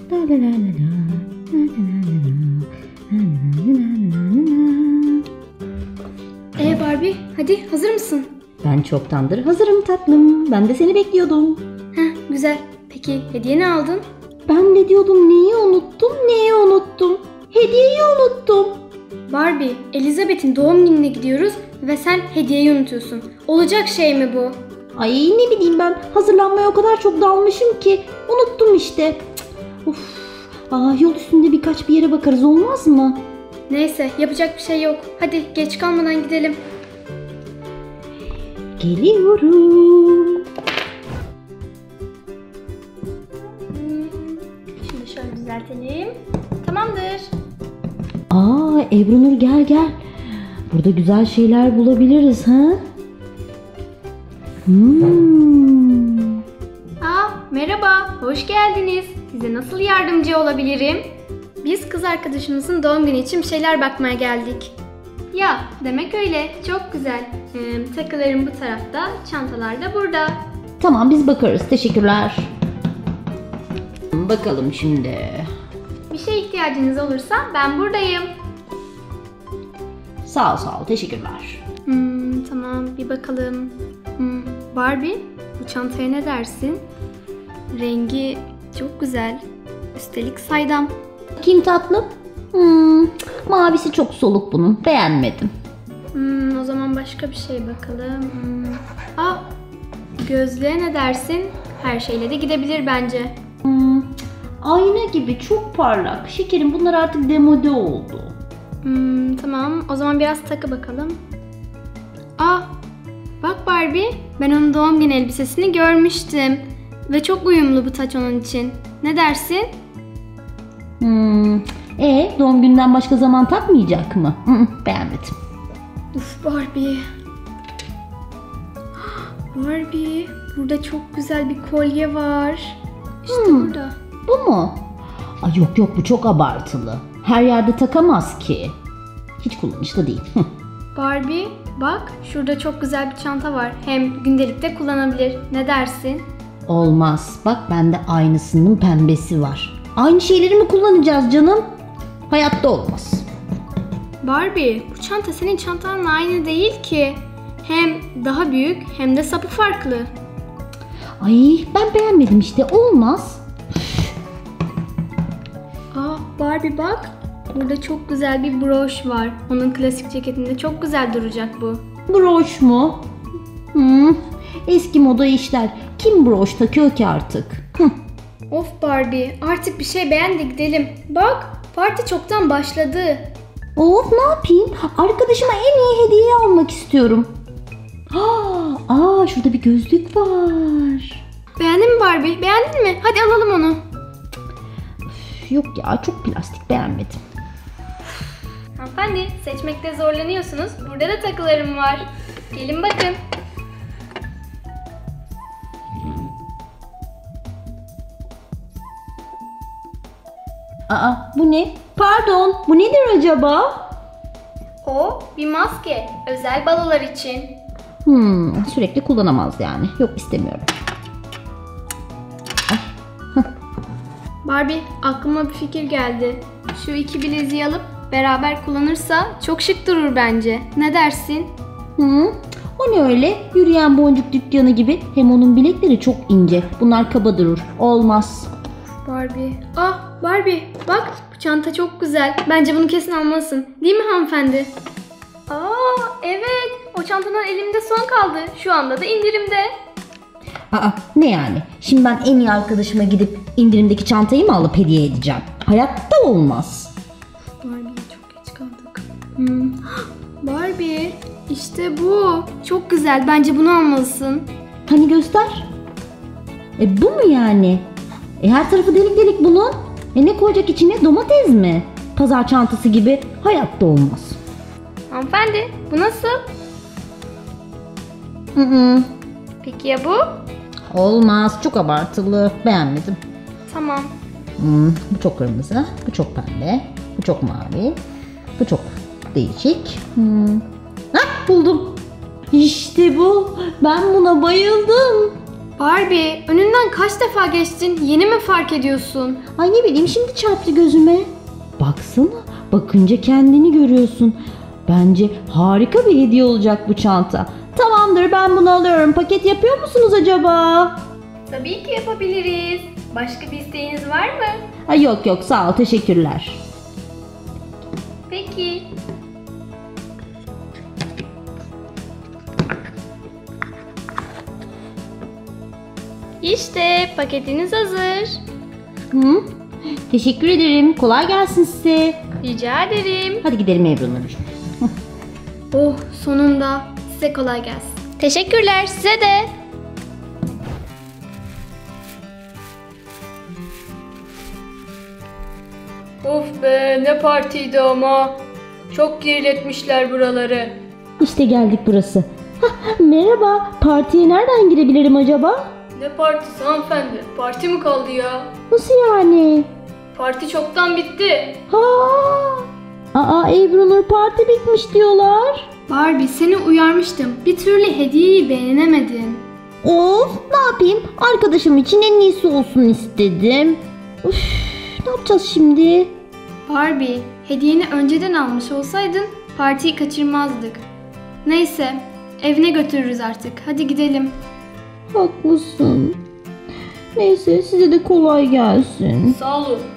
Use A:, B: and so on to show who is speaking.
A: Barbie, hadi hazır mısın?
B: Ben çoktandır hazırım tatlım. Ben de seni bekliyordum.
A: Güzel. Peki hediye ne aldın?
B: Ben de diyordum neyi unuttum. Hediyeyi unuttum.
A: Barbie, Elizabeth'in doğum gününe gidiyoruz ve sen hediyeyi unutuyorsun. Olacak şey mi bu?
B: Ay ne bileyim ben, hazırlanmaya o kadar çok dalmışım ki unuttum işte. Of. Yol üstünde birkaç bir yere bakarız, olmaz mı?
A: Neyse, yapacak bir şey yok. Hadi geç kalmadan gidelim.
B: Geliyorum.
A: Şimdi şöyle düzeltelim. Tamamdır.
B: Ebru Nur gel. Burada güzel şeyler bulabiliriz ha?
A: Merhaba, hoş geldiniz. Size nasıl yardımcı olabilirim? Biz kız arkadaşımızın doğum günü için bir şeyler bakmaya geldik. Ya, demek öyle. Çok güzel. Takılarım bu tarafta, çantalar da burada.
B: Tamam, biz bakarız. Teşekkürler. Bakalım şimdi.
A: Bir şeye ihtiyacınız olursa ben buradayım.
B: Sağ ol. Teşekkürler.
A: Tamam, bir bakalım. Barbie, bu çantaya ne dersin? Rengi çok güzel. Üstelik saydam.
B: Bakayım tatlım. Mavisi çok soluk bunun. Beğenmedim.
A: O zaman başka bir şey bakalım. Gözlüğe ne dersin? Her şeyle de gidebilir bence.
B: Ayna gibi çok parlak. Şekerim, bunlar artık demode oldu.
A: Tamam, o zaman biraz takı bakalım. Bak Barbie, ben onun doğum günü elbisesini görmüştüm. Ve çok uyumlu bu taç onun için. Ne dersin?
B: Doğum gününden başka zaman takmayacak mı? Beğenmedim.
A: Uf Barbie. Barbie, burada çok güzel bir kolye var. İşte burada.
B: Bu mu? Yok, bu çok abartılı. Her yerde takamaz ki. Hiç kullanışlı değil.
A: Barbie, bak şurada çok güzel bir çanta var. Hem gündelikte kullanabilir. Ne dersin?
B: Olmaz. Bak, bende aynısının pembesi var. Aynı şeyleri mi kullanacağız canım? Hayatta olmaz.
A: Barbie, bu çanta senin çantanla aynı değil ki. Hem daha büyük hem de sapı farklı.
B: Ben beğenmedim işte. Olmaz.
A: Barbie bak. Burada çok güzel bir broş var. Onun klasik ceketinde çok güzel duracak bu.
B: Broş mu? Eski moda işler. Kim broş takıyor ki artık?
A: Of Barbie, artık bir şey beğen de gidelim. Bak, parti çoktan başladı.
B: Of, ne yapayım? Arkadaşıma en iyi hediyeyi almak istiyorum. Şurada bir gözlük var.
A: Beğendin mi Barbie? Beğendin mi? Hadi alalım onu.
B: Yok ya, çok plastik, beğenmedim.
A: Hanımefendi, seçmekte zorlanıyorsunuz. Burada da takılarım var. Gelin bakın.
B: Bu ne? Pardon, bu nedir acaba?
A: O bir maske. Özel balolar için.
B: Sürekli kullanamaz yani. Yok, istemiyorum.
A: Barbie, aklıma bir fikir geldi. Şu iki bileziği alıp beraber kullanırsa çok şık durur bence. Ne dersin?
B: O ne öyle? Yürüyen boncuk dükkanı gibi. Hem onun bilekleri çok ince. Bunlar kaba durur. Olmaz.
A: Barbie. Barbie, bak bu çanta çok güzel. Bence bunu kesin almalısın. Değil mi hanımefendi? Evet. O çantalar elimde son kaldı. Şu anda da indirimde.
B: Ne yani? Şimdi ben en iyi arkadaşıma gidip indirimdeki çantayı mı alıp hediye edeceğim? Hayatta olmaz.
A: Barbie, çok geç kaldık. Barbie, işte bu. Çok güzel. Bence bunu almalısın.
B: Hani göster. Bu mu yani? Her tarafı delik delik bunun. Ne koyacak içine? Domates mi? Pazar çantası gibi. Hayatta olmaz.
A: Hanımefendi, bu nasıl? Peki ya bu?
B: Olmaz. Çok abartılı. Beğenmedim.
A: Tamam.
B: Bu çok kırmızı. Bu çok pembe. Bu çok mavi. Bu çok değişik. Buldum. İşte bu. Ben buna bayıldım.
A: Barbie, önünden kaç defa geçtin? Yeni mi fark ediyorsun?
B: Ay ne bileyim, şimdi çarptı gözüme. Baksana, bakınca kendini görüyorsun. Bence harika bir hediye olacak bu çanta. Tamamdır, ben bunu alıyorum. Paket yapıyor musunuz acaba?
A: Tabii ki yapabiliriz. Başka bir isteğiniz var mı?
B: Ay yok yok, sağ ol, teşekkürler.
A: Peki. İşte paketiniz hazır.
B: Hı? Teşekkür ederim. Kolay gelsin size.
A: Rica ederim.
B: Hadi gidelim Ebru Nur.
A: Oh, sonunda. Size kolay gelsin. Teşekkürler, size de. Of be, ne partiydi ama. Çok geriletmişler buraları.
B: İşte geldik burası. Hah, merhaba. Partiye nereden girebilirim acaba?
A: Ne partisi hanımefendi? Parti mi kaldı ya?
B: Nasıl yani?
A: Parti çoktan bitti.
B: Ha! Aa, Ebru Nur, parti bitmiş diyorlar.
A: Barbie, seni uyarmıştım. Bir türlü hediyeyi beğenemedin.
B: Of, ne yapayım? Arkadaşım için en iyisi olsun istedim. Üf, ne yapacağız şimdi?
A: Barbie, hediyeni önceden almış olsaydın partiyi kaçırmazdık. Neyse, evine götürürüz artık. Hadi gidelim.
B: Haklısın. Neyse, size de kolay gelsin.
A: Sağ olun.